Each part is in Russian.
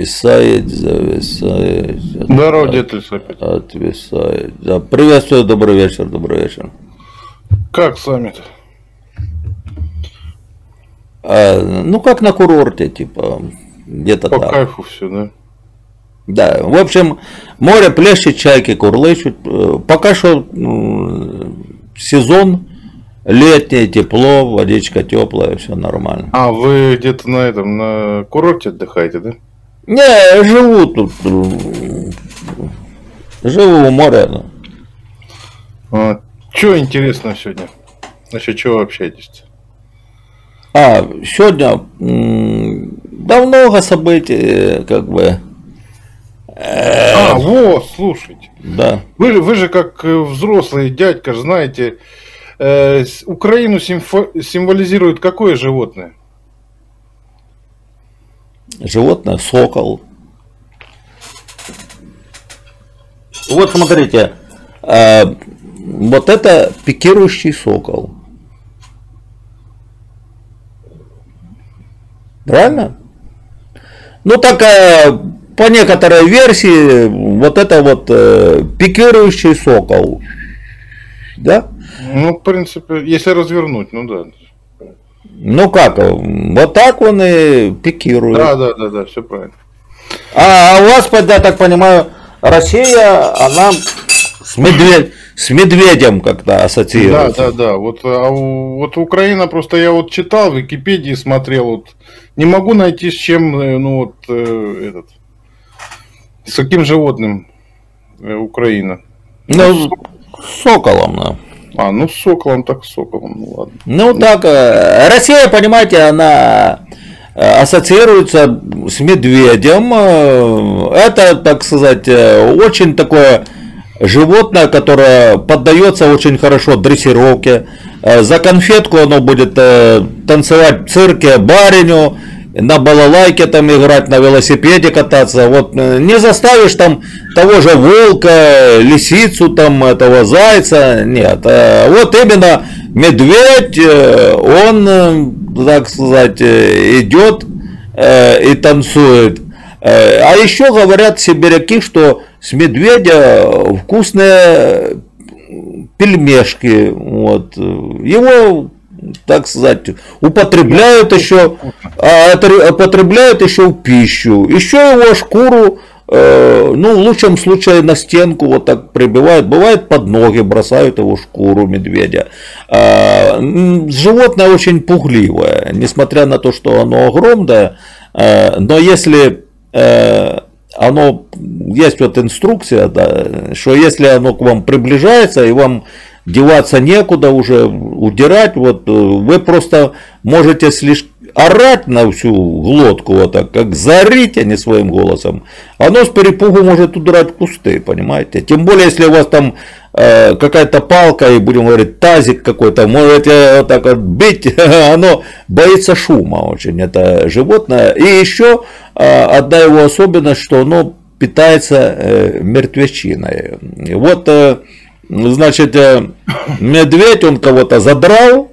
зависает. Здорово, дед Лисапет. Отвисает. Да, приветствую, добрый вечер, добрый вечер. Как сами-то? Ну, как на курорте, типа, где-то По так. кайфу все, да? Да, в общем, море плещет, чайки курлычут. Пока что сезон летний, тепло, водичка теплая, все нормально. А вы где-то на этом, на курорте отдыхаете, да? Не, живу тут. Живу у моря. Что интересно сегодня? Насчет чего общаетесь? Сегодня да много событий, как бы. Вот, слушайте. Да. Вы же как взрослый дядька, знаете, Украину символизирует какое животное? Животное сокол. Вот смотрите, вот это пикирующий сокол. Правильно? Ну так по некоторой версии вот это вот пикирующий сокол. Да? Ну, в принципе, если развернуть, ну да. Ну как, вот так он и пикирует. Да, все правильно. А у вас, я так понимаю, Россия, она с медведем как-то ассоциируется. Да. Вот Украина, просто я вот читал, в Википедии смотрел, вот не могу найти с чем, с каким животным Украина. Ну, с соколом, да. С соколом, так с соколом, ну ладно. Ну так, Россия, понимаете, она ассоциируется с медведем. Это, так сказать, очень такое животное, которое поддается очень хорошо дрессировке. За конфетку оно будет танцевать в цирке бариню, на балалайке там играть, на велосипеде кататься. Вот не заставишь там того же волка, лисицу, там этого зайца. Нет. Вот именно медведь, он, так сказать, идет и танцует. А еще говорят сибиряки, что с медведя вкусные пельмешки. Вот. Его, так сказать, употребляют еще в пищу. Еще его шкуру, ну, в лучшем случае на стенку вот так прибивают. Бывает под ноги бросают его шкуру медведя. Животное очень пугливое, несмотря на то, что оно огромное. Но если оно, есть вот инструкция, да, что если оно к вам приближается и вам деваться некуда уже, удирать, вот вы просто можете слишком орать на всю глотку, вот так, как заорите, а не своим голосом, оно с перепугу может удрать в кусты, понимаете? Тем более, если у вас там какая-то палка, и будем говорить, тазик какой-то, можете вот так вот бить, оно боится шума очень, это животное. И еще одна его особенность, что оно питается мертвечиной. Вот, значит, медведь, он кого-то задрал,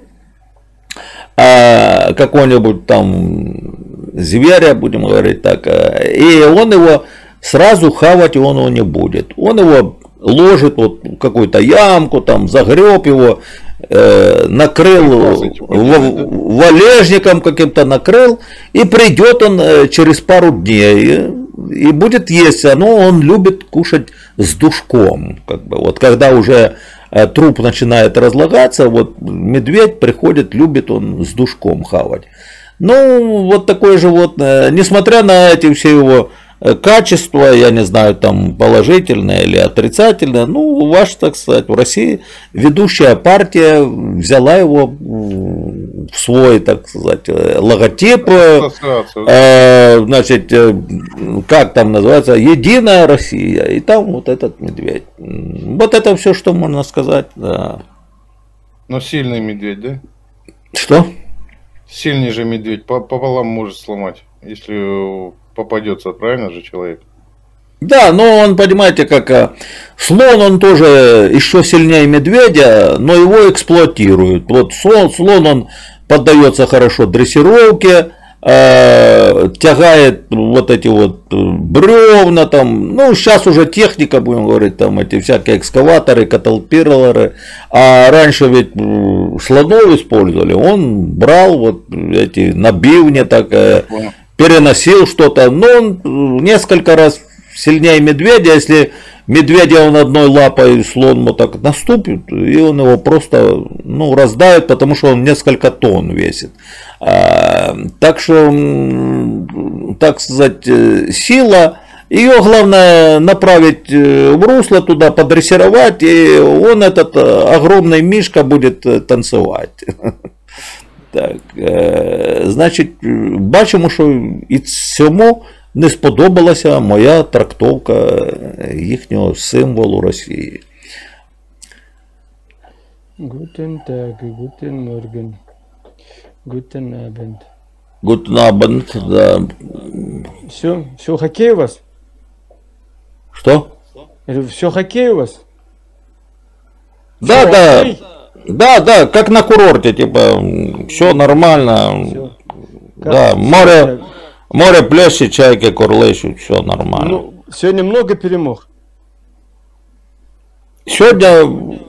какого-нибудь там зверя, будем говорить так, и он его сразу хавать он его не будет. Он его ложит вот в какую-то ямку, там загреб его, накрыл валежником каким-то накрыл, и придет он через пару дней и будет есть. Он любит кушать с душком, как бы. Вот когда уже труп начинает разлагаться, вот медведь приходит, любит он с душком хавать. Ну, вот такое животное, несмотря на эти все его качества, я не знаю, там положительное или отрицательное, ну, так сказать, в России ведущая партия взяла его в свой, так сказать, логотип, значит, как там называется, Единая Россия, и там вот этот медведь. Вот это все, что можно сказать, да. Но сильный медведь, да? Что? Сильный же медведь, пополам может сломать, если попадется, правильно же человек? Да, но он, понимаете, как слон, он тоже еще сильнее медведя, но его эксплуатируют. Вот слон, он поддается хорошо дрессировке, тягает вот эти вот бревна там, ну сейчас уже техника, будем говорить, там эти всякие экскаваторы, каталпиллеры, а раньше ведь слонов использовали, он брал вот эти набивни, так переносил что-то, но он несколько раз сильнее медведя, если медведя он одной лапой, слон ему так наступит, и он его просто раздавит, потому что он несколько тонн весит. Так что, так сказать, сила, ее главное направить в русло туда, подрессировать, и он, этот огромный мишка, будет танцевать. Так, значить, бачимо, що і цьому не сподобалася моя трактовка їхнього символу Росії. Guten Tag, guten Morgen, guten Abend. Guten Abend, да. Все хоккей у вас? Что? Все хоккей у вас? Да, Всё, да. хоккей? Да, как на курорте, типа, все нормально. Всё. Да, море плещет, чайки курлычут, все нормально. Ну, сегодня много перемог. Сегодня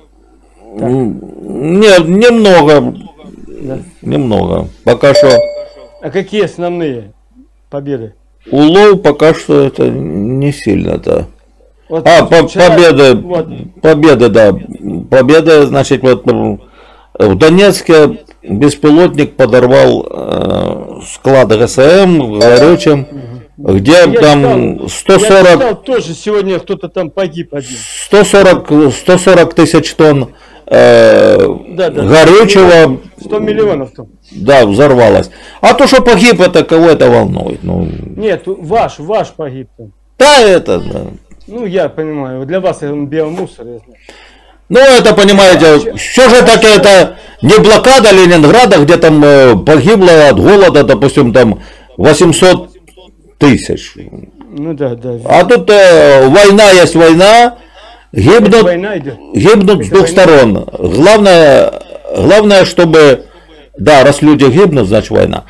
немного. Да. Немного. Пока что А какие основные победы? улов пока что это не сильно-то. Вот вчера- победы, вот. победы, да. Победа, значит, вот в Донецке беспилотник подорвал склад ГСМ в Горючем, где Я там читал- 140, Я читал тоже сегодня кто-то там погиб один. 140 тысяч тонн Да. горючего, 100 миллионов там. да, взорвалось. А то, что погиб, это кого это волнует? Ну, Нет, ваш погиб там. да, это, да. Ну, я понимаю, для вас он биомусор, я знаю. Ну, это, понимаете, все же таки это не блокада Ленинграда, где там погибло от голода, допустим, там 800 тысяч. Ну да. А тут война есть война, Это гибнут война идет. с двух сторон. Главное, чтобы... Да, раз люди гибнут, значит война.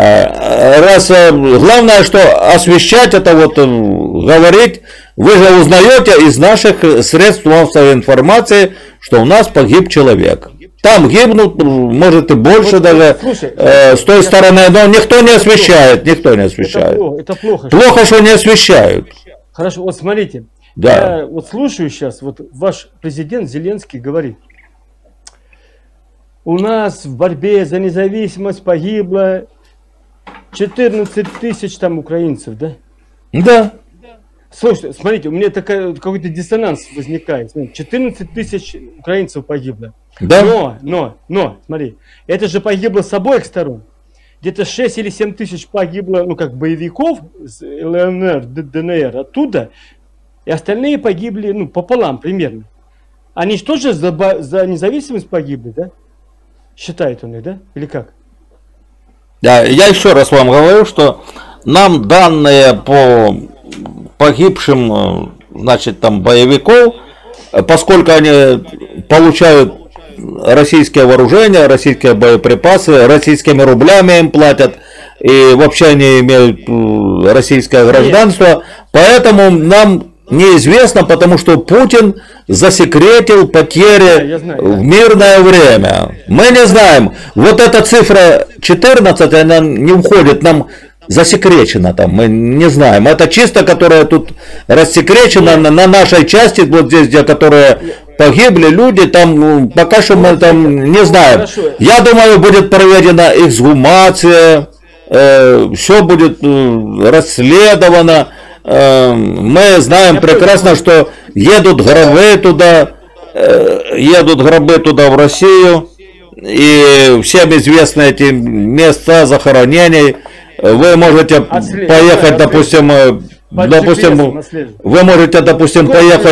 Главное, что освещать это, вот говорить, вы же узнаете из наших средств массовой информации, что у нас погиб человек. Там гибнут, может и больше Вот, даже слушай, с той стороны, но никто не освещает, Это плохо. Плохо, что не освещают. Хорошо, вот смотрите. Да. Я вот слушаю сейчас, вот ваш президент Зеленский говорит, у нас в борьбе за независимость погибло 14 тысяч там украинцев, да? Да. Слушайте, смотрите, у меня какой-то диссонанс возникает. Смотрите, 14 тысяч украинцев погибло. Да. Но, смотри, это же погибло с обоих сторон. Где-то 6 или 7 тысяч погибло, боевиков с ЛНР, ДНР оттуда, и остальные погибли, пополам примерно. Они же тоже за независимость погибли, да? Считает он их, да? Или как? Да, я еще раз вам говорю, что нам данные по погибшим, значит, там боевиков, поскольку они получают российское вооружение, российские боеприпасы, российскими рублями им платят, и вообще они имеют российское гражданство, поэтому нам неизвестно, потому что Путин засекретил потери в мирное время. Мы не знаем. Вот эта цифра 14, она не уходит, нам засекречена там, мы не знаем. Это чисто, которая тут рассекречена на нашей части, вот здесь, где которые погибли люди, там пока что мы там не знаем. Я думаю, будет проведена эксгумация, все будет расследовано. Мы знаем прекрасно, что едут гробы туда в Россию, и всем известны эти места захоронений. Вы можете поехать, допустим, вы можете, допустим,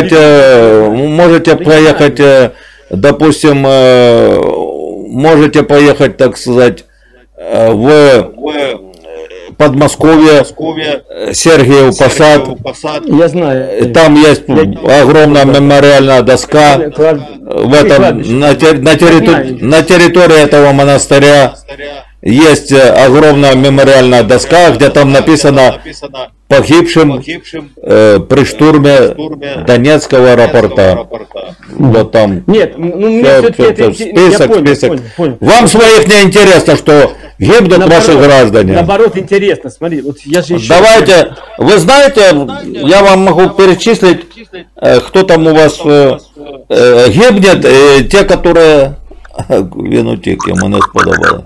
поехать, так сказать, в Подмосковье, Сергиев Посад. Я знаю. Там есть огромная мемориальная доска на территории этого монастыря. есть огромная мемориальная доска, где там написано погибшим при штурме Донецкого аэропорта. Вот там. Нет, ну мне все-таки это список. Понял. Вам своих не интересно, что гибнут наши граждане. Наоборот, интересно. Смотри, вот я же еще... Давайте, вы знаете, я вам могу перечислить, кто там у вас гибнет, те, которые... Він утік, йому не сподобалось.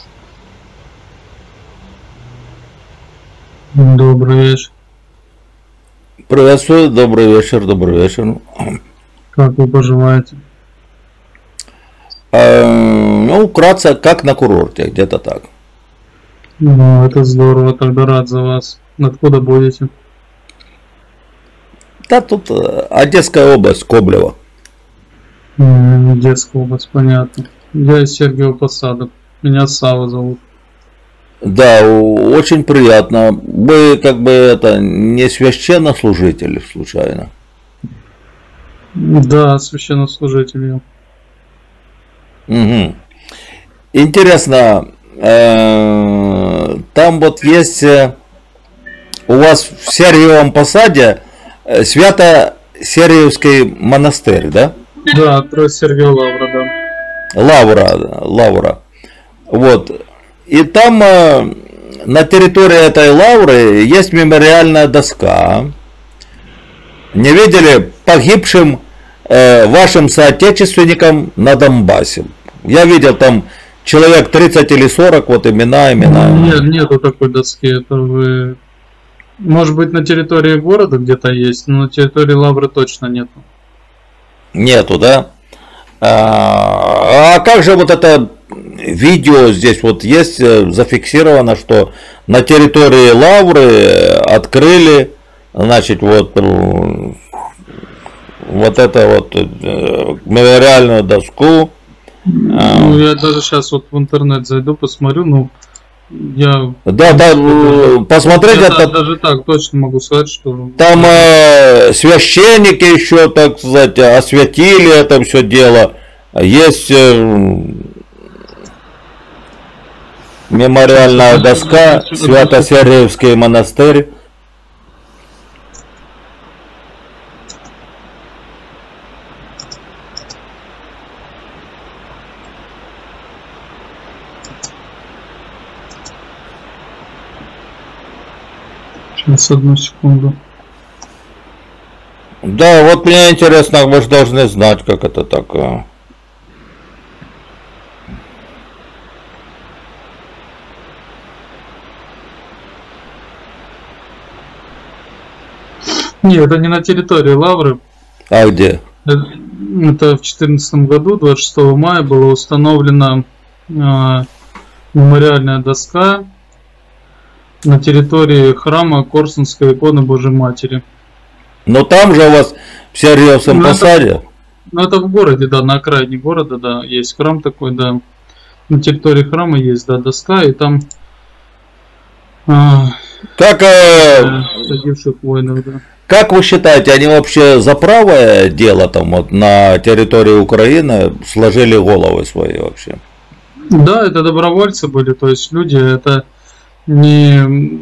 Добрый вечер. Приветствую, добрый вечер, добрый вечер. Как вы поживаете? Ну, вкратце, как на курорте, где-то так. Ну, это здорово, тогда рад за вас. Откуда будете? Да, тут Одесская область, Коблево. Детская область, понятно. Я из Сергиева Посада. Меня Сава зовут. Да, очень приятно. Вы как бы это не священнослужители случайно? Да, священнослужитель я. Угу. Интересно, там вот есть у вас в Сергиевом Посаде Свято-Сергиевский монастырь, да? Да, про Сергия Лавра, да. Лавра. Вот. И там на территории этой лавры есть мемориальная доска. Не видели погибшим вашим соотечественникам на Донбассе? Я видел там человек 30 или 40, вот имена. Нет, нету такой доски. Это вы... Может быть, на территории города где-то есть, но на территории лавры точно нету. Нету, да? А как же вот это видео здесь вот есть зафиксировано, что на территории лавры открыли, значит, вот это вот мемориальную доску. Ну, я даже сейчас вот в интернет зайду, посмотрю, ну, я... Да, посмотреть я это... Даже так точно могу сказать, что... Там священники еще, так сказать, осветили это все дело. Есть мемориальная доска, Свято-Сергиевский монастырь. Сейчас, одну секунду. Да, вот мне интересно, вы же должны знать, как это так. Нет, это не на территории лавры. А где? Это в 2014 году, 26 мая, была установлена мемориальная доска на территории храма Корсунской иконы Божьей Матери. Но там же у вас в Сергиевском Посаде. Ну это в городе, да, на окраине города, да, есть храм такой, да. На территории храма есть, да, доска, и там как погибших воинов, да. Как вы считаете, они вообще за правое дело там вот на территории Украины сложили головы свои вообще? Да, это добровольцы были, то есть люди, это не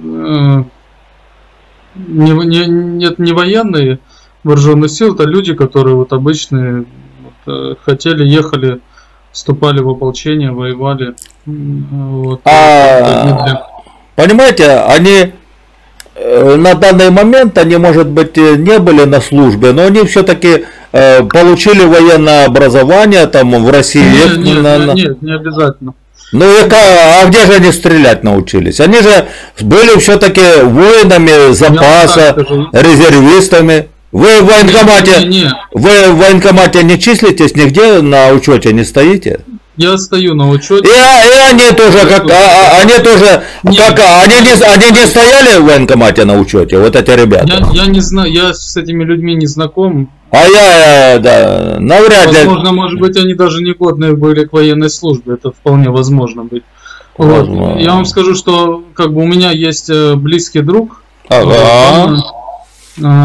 военные вооруженные силы, это люди, которые вот обычные вот, хотели, ехали, вступали в ополчение, воевали. Вот, понимаете, они на данный момент, они, может быть, не были на службе, но они все-таки получили военное образование там в России. Нет, не обязательно. Ну и а где же они стрелять научились? Они же были все-таки воинами запаса, резервистами. Вы в военкомате, вы в военкомате не числитесь, нигде на учете не стоите? Я стою на учете. И они тоже, они не стояли в военкомате на учете, вот эти ребята? Я не знаю, я с этими людьми не знаком. Да, навряд ли. Возможно, может быть, они даже негодные были к военной службе, это вполне возможно быть. Вот. Я вам скажу, что как бы у меня есть близкий друг, он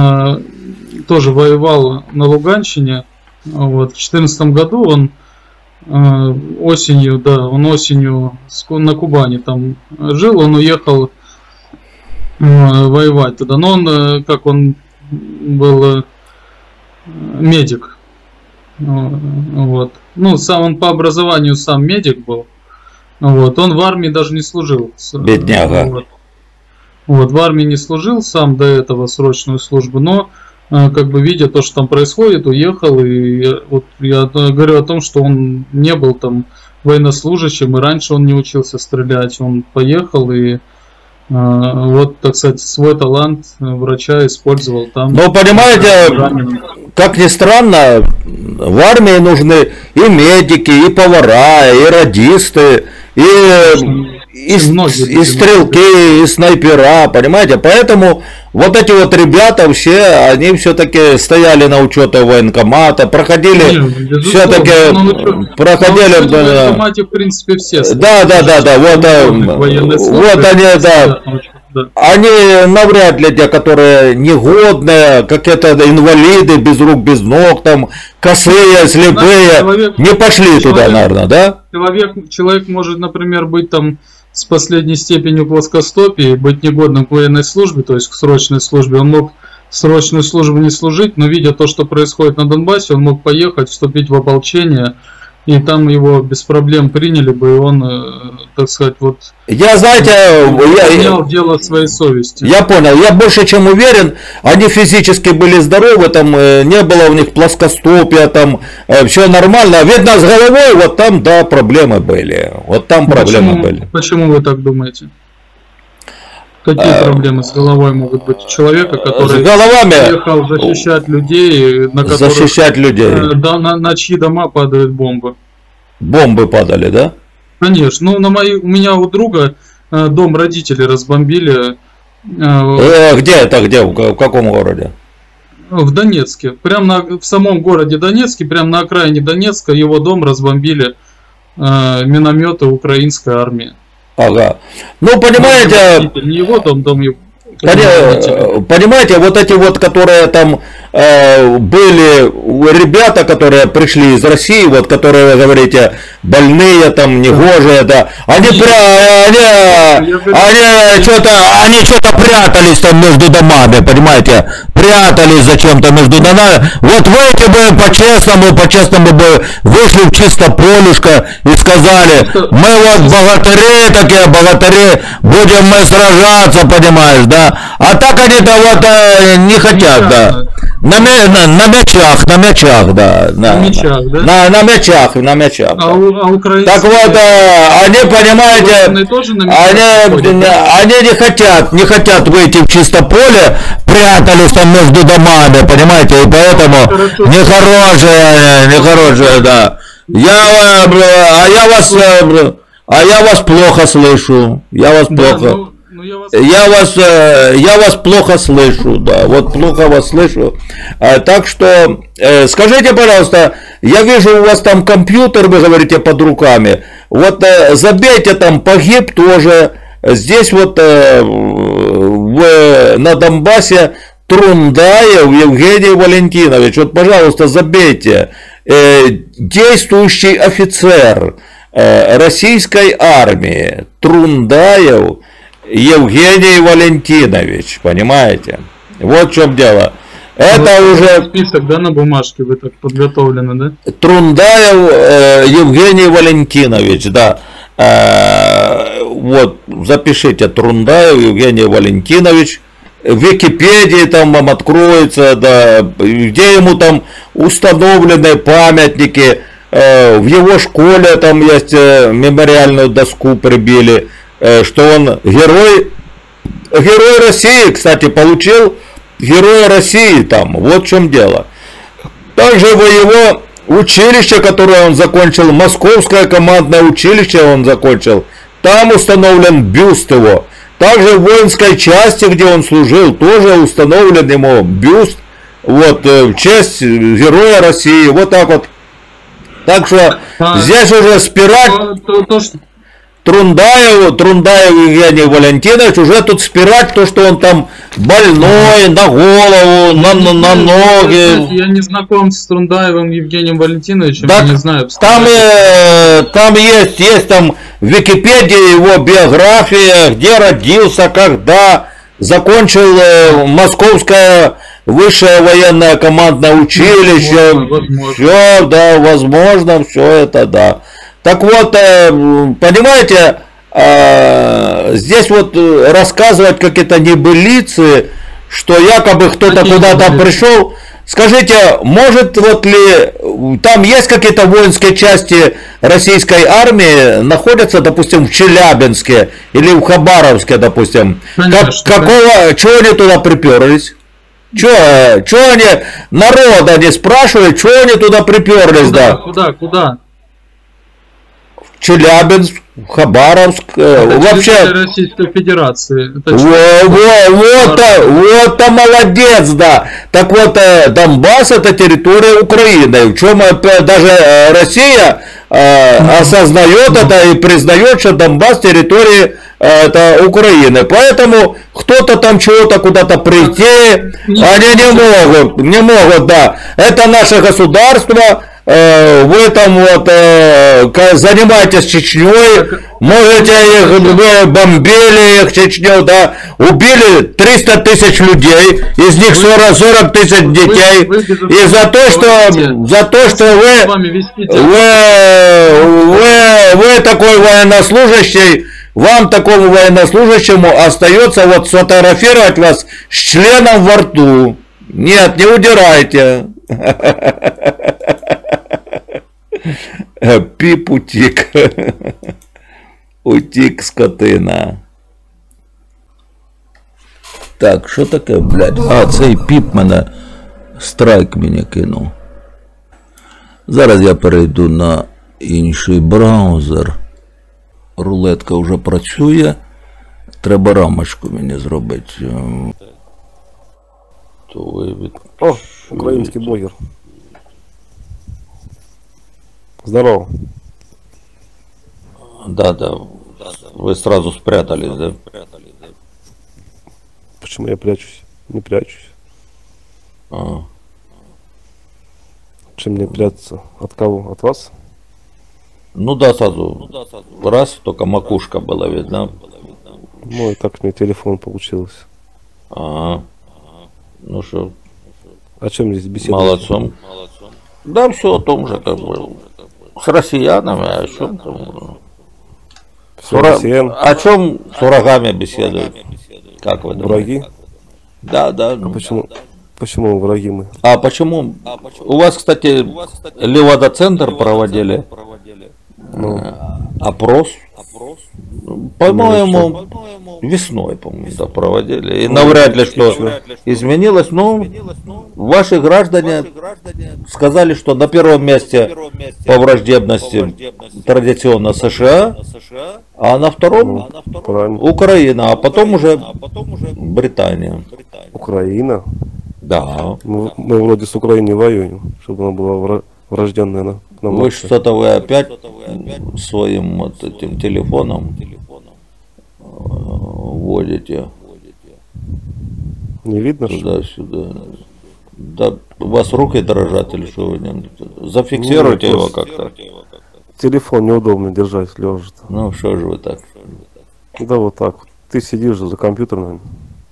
тоже воевал на Луганщине. Вот. В 2014 году он осенью, да, он осенью на Кубани там жил, он уехал воевать туда. Но он, как он был медик. Вот. Ну, сам он по образованию сам медик был. Вот. Он в армии даже не служил. Бедняга. Вот, в армии не служил сам до этого срочную службу, но как бы видя то, что там происходит, уехал. И вот я говорю о том, что он не был там военнослужащим, и раньше он не учился стрелять. Он поехал и вот, так сказать, свой талант врача использовал там. Ну, понимаете, как ни странно, в армии нужны и медики, и повара, и радисты, и стрелки, и снайпера, понимаете? Поэтому вот эти вот ребята все, они все-таки стояли на учете военкомата, проходили, все-таки проходили... В военкомате, в принципе, все. Да, вот они, да. Они навряд ли те, которые негодные, какие-то инвалиды, без рук, без ног, там, косые, слепые, не пошли туда, наверное, да? Человек может, например, быть там с последней степенью плоскостопия, быть негодным к военной службе, то есть к срочной службе. Он мог срочную службу не служить, но видя то, что происходит на Донбассе, он мог поехать, вступить в ополчение, и там его без проблем приняли бы, и он, так сказать, вот... Я, знаете, понял дело своей совести. Я понял, я больше чем уверен, они физически были здоровы, там не было у них плоскостопия, там все нормально. Видно, с головой вот там, да, проблемы были. Вот там проблемы были. Почему вы так думаете? Какие проблемы с головой могут быть у человека, который приехал защищать людей, на которых, на чьи дома падают бомбы? Бомбы падали, да? Конечно. Ну, у меня у друга дом родителей разбомбили. Где это? Где? В каком городе? В Донецке. Прямо в самом городе Донецке, прямо на окраине Донецка, его дом разбомбили минометы украинской армии. Ага. Ну, понимаете... Не его дом его. Понимаете, вот эти вот, которые там были ребята, которые пришли из России, вот которые, вы говорите, больные, там, негожие, да, они что-то прятались там между домами, понимаете, прятались зачем-то между домами. Вот вы эти бы по-честному бы вышли в чисто полюшко и сказали, мы вот богатыри, такие богатыри, будем мы сражаться, понимаешь, да. А так они-то вот не хотят, да. На мячах, да. На мячах. Так вот, они, понимаете, они не хотят выйти в чисто поле, прятались там между домами, понимаете, и поэтому нехорошие, да. Я вас плохо слышу, я вас плохо слышу, да, вот плохо вас слышу. Так что, скажите, пожалуйста, я вижу у вас там компьютер, вы говорите, под руками. Вот забейте там погиб тоже. Здесь вот на Донбассе Трундаев Евгений Валентинович. Вот, пожалуйста, забейте. Действующий офицер российской армии Трундаев Евгений Валентинович, понимаете? Вот в чем дело. Это вот уже список, да, на бумажке вы так подготовлены, да? Трундаев Евгений Валентинович, да. Вот, запишите Трундаев Евгений Валентинович. В Википедии там вам откроется, да, где ему там установлены памятники. В его школе там есть мемориальную доску прибили, что он герой России, кстати, получил Героя России там, вот в чем дело. Также в его училище, которое он закончил, Московское командное училище он закончил, там установлен бюст его. Также в воинской части, где он служил, тоже установлен ему бюст, вот, в честь Героя России, вот так вот. Так что здесь уже спирать... Трундаев Евгений Валентинович уже тут спирать то, что он там больной, на голову, на ноги. Я не знаком с Трундаевым Евгением Валентиновичем, Так, я не знаю. там есть там в Википедии его биография, где родился, когда закончил Московское высшее военное командное училище. Возможно. Все, да, возможно, все это, да. Так вот, понимаете, здесь вот рассказывать какие-то небылицы, что якобы кто-то куда-то пришел. Скажите, может вот ли там есть какие-то воинские части российской армии, находятся, допустим, в Челябинске или в Хабаровске, допустим? Чего они туда приперлись? Чего они, народа не спрашивают, чего они туда приперлись, да? Куда? Челябинск, Хабаровск, вообще Российской Федерации. Вот молодец, да. Так вот, Донбасс — это территория Украины. В чем даже Россия осознает это и признает, что Донбасс — территория это Украины. Поэтому кто-то там чего-то куда-то прийти, они не могут, да. Это наше государство. Вы там вот занимаетесь Чечней, можете их, вы бомбили их Чечню, да, убили 300 тысяч людей, из них 40 тысяч детей, и за то, что вы такой военнослужащий, вам, такому военнослужащему, остается вот сфотографировать вас с членом во рту. Нет, не удирайте. Піп утік. Утік, скотина. Так, що таке, блядь? А, цей піп мене, страйк мені кинув. Зараз я перейду на інший браузер. Рулетка вже працює. Треба рамочку мені зробити. О, український блогер. Здорово. Да. Вы сразу спрятались, да? Почему я прячусь? Не прячусь. Чем мне прятаться? От кого? От вас? Ну да, сразу. Раз, только макушка была видна. Ну и так мне телефон получился. Ага. Ну что? О чем здесь беседовать? Молодцом. Да, все о том же, как бы. С россиянами, о чем там? О чем с врагами беседуют? Как вы думаете? Враги? Да. А почему враги мы? А почему? У вас, кстати, Левада-центр проводили опрос. По-моему, весной, по-моему, да, проводили. И навряд ли что изменилось. Но ваши граждане сказали, что на первом месте по враждебности традиционно США, а на втором Украина, а потом уже Британия. Украина? Да. Мы вроде с Украиной воюем, чтобы она была враждебная нам. Вы что-то вы опять своим вот этим телефоном вводите. Не видно, туда-сюда. Да, у вас руки дрожат или что вы не... Зафиксируйте его как-то. Телефон неудобно держать лежа. Ну что же вы так? Да вот так. Ты сидишь за компьютером.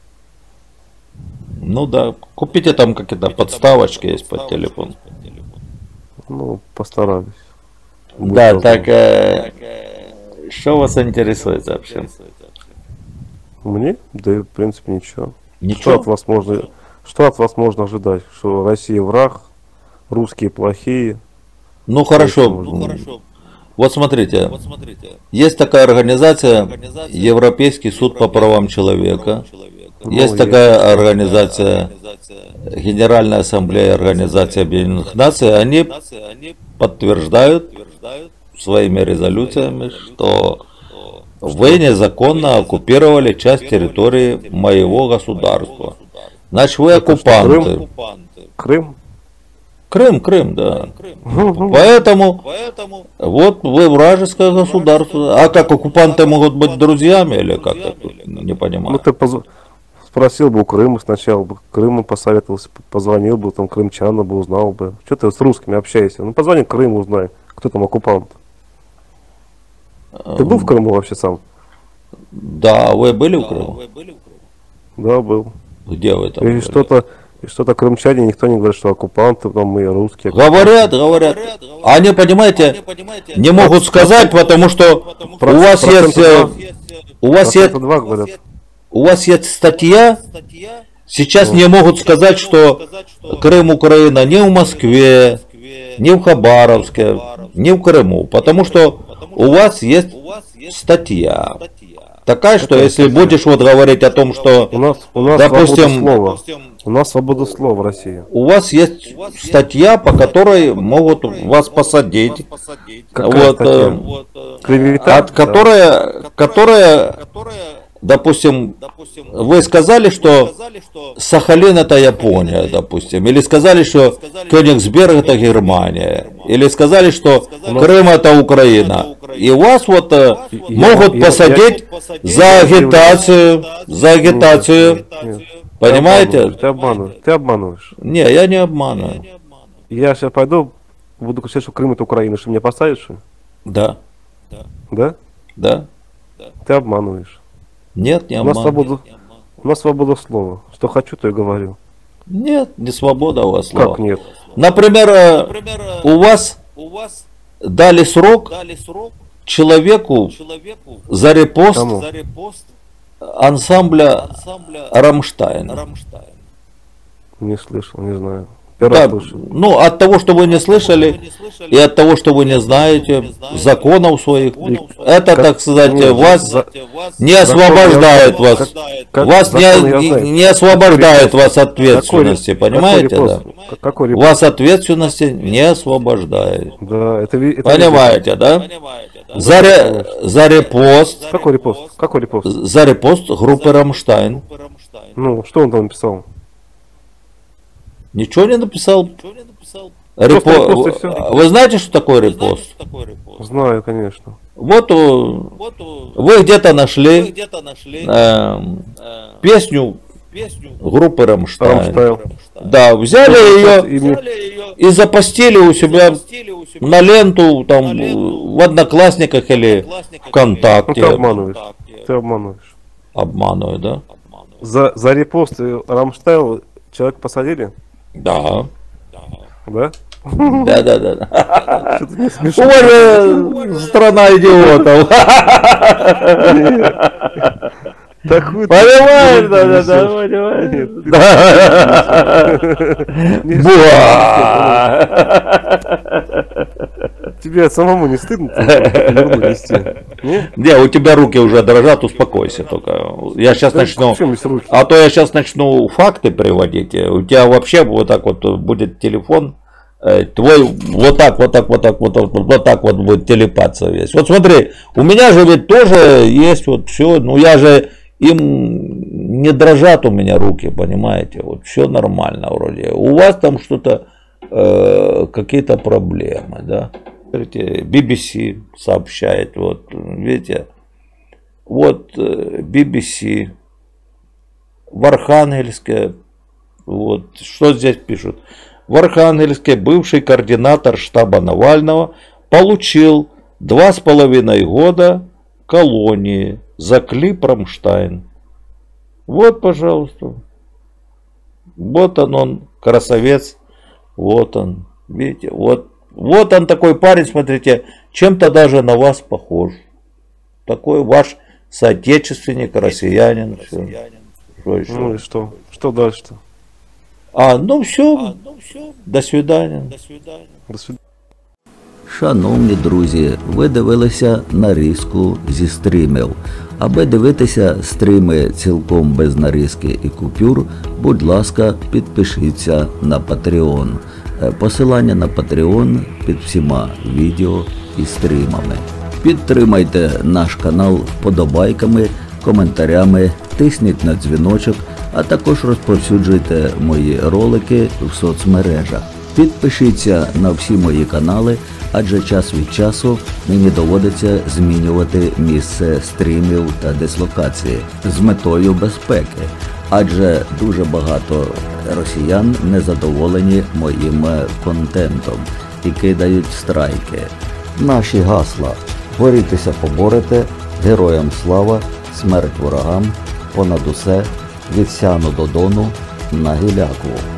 Ну да, купите там какие-то подставочки есть под телефон. Ну, постараюсь. Да, так, что вас интересует вообще? Мне? Да, в принципе, ничего. Ничего? Что от вас можно ожидать? Что Россия враг, русские плохие? Ну хорошо. Вот смотрите, есть такая организация Европейский суд по правам человека. Есть такая организация Генеральная ассамблея Организации Объединенных Наций. Они подтверждают своими резолюциями, что вы незаконно оккупировали часть территории моего государства. Значит, вы оккупанты. Крым? Крым, да. Поэтому вот вы вражеское государство. А как оккупанты могут быть друзьями или как? Не Ну понимаю. ты спросил бы у Крыма сначала, бы Крыму посоветовался, позвонил бы, там крымчанам бы узнал бы. Что ты с русскими общаешься? Ну позвони Крыму, узнай, кто там оккупант. Ты был в Крыму вообще сам? Да, вы были в Крыму? Да, был. Где вы там? И были? что-то крымчане, никто не говорит, что оккупанты, там мы русские. Говорят. Они, понимаете, не могут сказать, потому что у вас есть, Процента 2 говорят. у вас есть статья. Сейчас не могут сказать, что Крым, Украина не в Москве, не в Хабаровске, не в Крыму, потому что у вас есть статья. Такая, что если будешь вот говорить о том, что, У нас допустим, свобода слова. У нас свобода слова в России. у вас есть статья, по которой могут вас посадить, Какая вот, статья? Клевета? которая, допустим, вы сказали, что Сахалин это Япония, допустим, или сказали, что Кёнигсберг это Германия, или сказали, что Крым это Украина, и вас вот могут посадить за агитацию, Нет. понимаете? Ты обманываешь. Не, я не обманываю. Я сейчас пойду, буду кричать, что Крым это Украина, что меня посадишь? Что ли? Да, Да? да. Ты обманываешь. Нет, не У нас обманываю. свобода слова. Что хочу, то и говорю. Нет, не свобода у вас слова. Как нет? Например, у вас дали срок человеку за репост Кому? ансамбля Рамштайн. Не слышал, не знаю. Первый Да, раз слышу. ну, от того, что вы не слышали, и от того, что вы не знаете законов своих, это, так сказать, Нет, вас за- не освобождает вас. Вас закон я знаю. не освобождает вас от ответственности, понимаете, да? репост? Какой репост? Вас ответственности не освобождает. Да, это Понимаете, да? За репост, Какой репост? Какой репост? за репост группы Рамштайн. Ну, что он там написал? Ничего не написал. Просто репост и всё. Вы знаете, что такое репост? Знаю, конечно. Вот вы где-то нашли песню группы Рамштайн. Рамштайн. Да, взяли ее и запостили у себя на ленту там в Одноклассниках или Ну, ты ВКонтакте. обманываешь. Ты обманываешь. Обманываю, да? За репост Рамштайн человек посадили? Да. Да? Да. Что-то не У смешно. вас же страна идиотов. Такую Понимаешь, да, несёшь. понимаешь. Нет, ты Буа. Тебе самому не стыдно ерунду нести? Не? Не, у тебя руки уже дрожат, успокойся только. Я сейчас начну. Почему есть руки? А то я сейчас начну факты приводить. У тебя вообще вот так вот будет телефон. Твой вот так вот будет телепаться весь. Вот смотри, у меня же ведь тоже есть вот все, ну я же им не дрожат у меня руки, понимаете, вот все нормально вроде. У вас там что-то, какие-то проблемы, да? Смотрите, BBC сообщает, вот, видите, вот BBC в Архангельске, вот, что здесь пишут? В Архангельске бывший координатор штаба Навального получил 2,5 года колонии за клип «Рамштайн». Вот, пожалуйста. Вот он, красавец. Вот он. Видите, вот он такой парень, смотрите, чем-то даже на вас похож. Такой ваш соотечественник, россиянин. Все. Что еще? Ну и что? Что дальше-то? Ну все. До свидання. До свидания. Шановні друзі, ви дивилися нарізку зі стрімів. Аби дивитися стріми цілком без нарізки і купюр, будь ласка, підпишіться на Patreon. Посилання на Patreon під всіма відео і стрімами. Підтримайте наш канал вподобайками, коментарями, тисніть на дзвіночок, а також розповсюджуйте мої ролики в соцмережах. Підпишіться на всі мої канали, адже час від часу мені доводиться змінювати місце стрімів та дислокації з метою безпеки, адже дуже багато росіян незадоволені моїм контентом і кидають страйки. Наші гасла: борітеся, поборете, героям слава, смерть ворогам, понад усе, від Сяну до Дону, на Гіляку.